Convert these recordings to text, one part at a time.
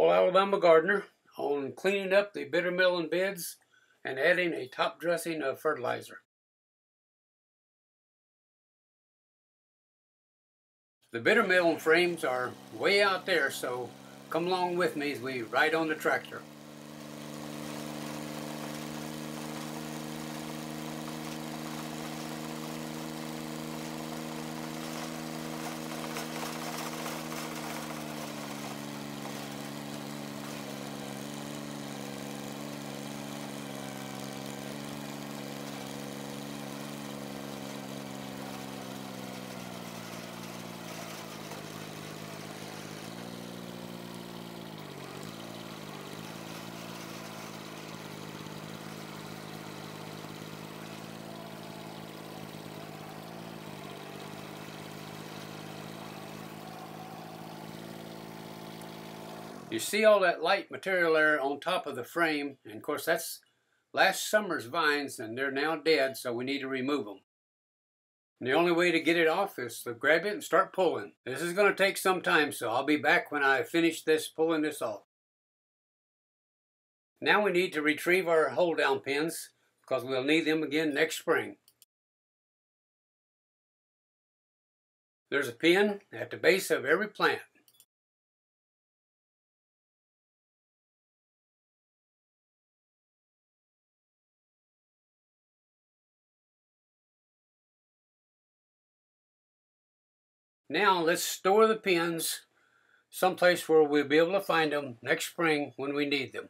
All Alabama gardener on cleaning up the bitter melon beds and adding a top dressing of fertilizer. The bitter melon frames are way out there, so come along with me as we ride on the tractor. You see all that light material there on top of the frame, and of course that's last summer's vines and they're now dead, so we need to remove them. And the only way to get it off is to grab it and start pulling. This is going to take some time, so I'll be back when I finish pulling this off. Now we need to retrieve our hold down pins because we'll need them again next spring. There's a pin at the base of every plant. Now let's store the pins someplace where we'll be able to find them next spring when we need them.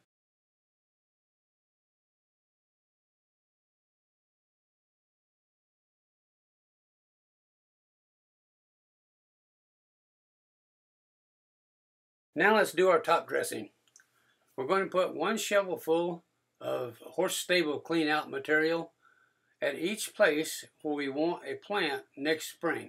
Now let's do our top dressing. We're going to put 1 shovelful of horse stable clean out material at each place where we want a plant next spring.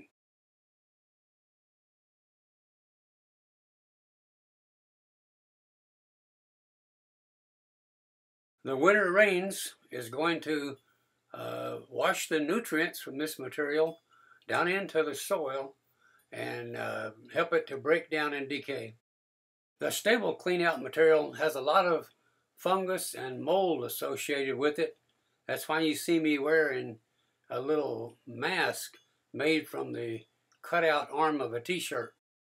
The winter rains is going to wash the nutrients from this material down into the soil and help it to break down and decay. The stable clean out material has a lot of fungus and mold associated with it. That's why you see me wearing a little mask made from the cutout arm of a t-shirt.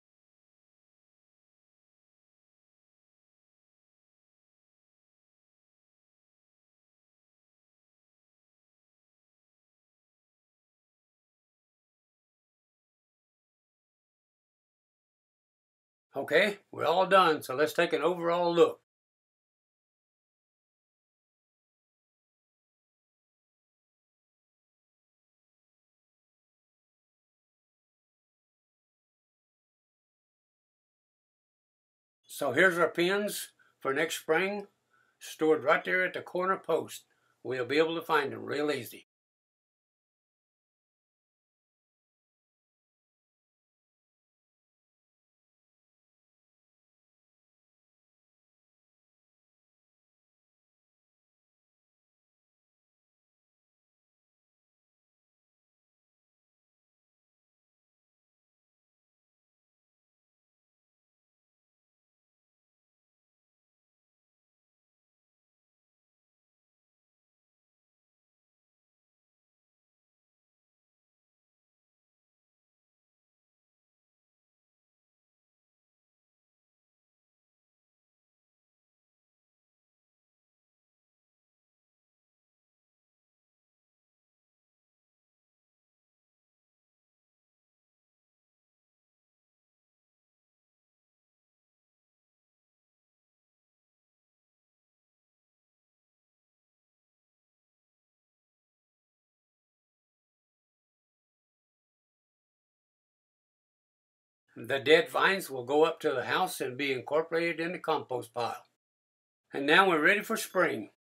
Okay, we're all done, so let's take an overall look. So here's our pins for next spring, stored right there at the corner post. We'll be able to find them real easy. The dead vines will go up to the house and be incorporated in the compost pile. And now we're ready for spring.